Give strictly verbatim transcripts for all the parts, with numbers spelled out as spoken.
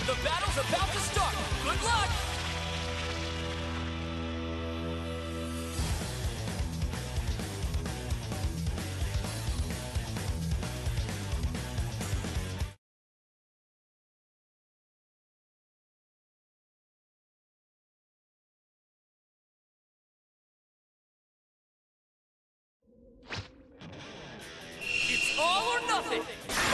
The battle's about to start. Good luck! It's all or nothing!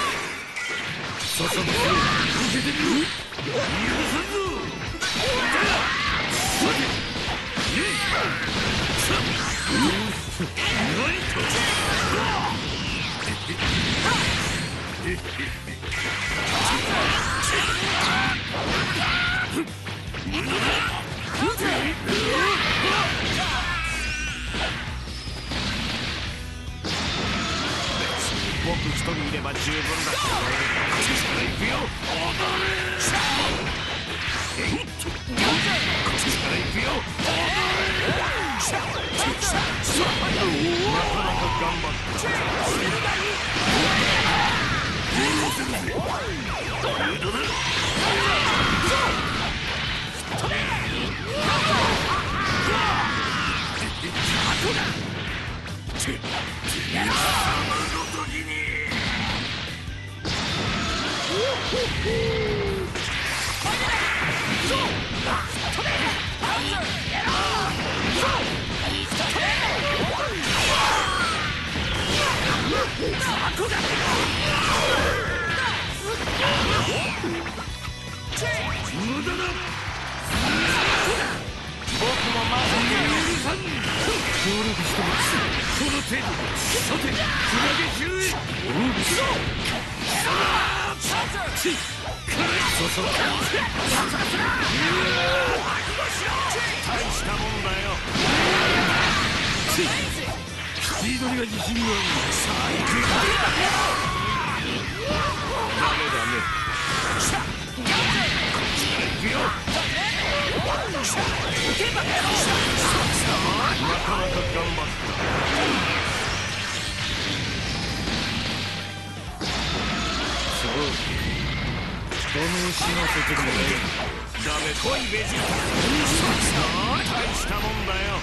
僕一人いれば十分だけど口から行くよ踊れ口から行くよ踊れなかなか頑張った無駄だ僕もまだ許さん協力してますこの程度さてクラゲ中へおう貴様大したもんだよスピードには自信があるさあ行くダメダメ行くよなかなか頑張ったすごい人の死なせてもねダメ来いベジータ大したもんだよ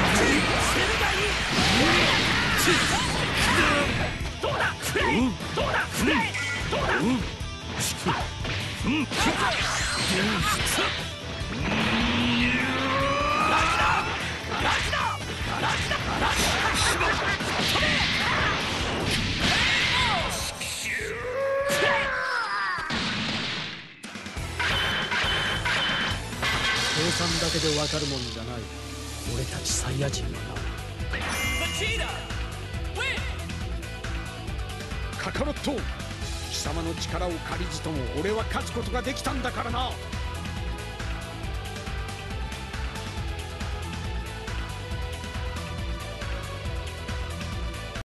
どうだフレイどうだフレイどうだうんうん計算だけでわかるもんじゃない俺たちサイヤ人はなカカロット貴様の力を借りずとも俺は勝つことができたんだからな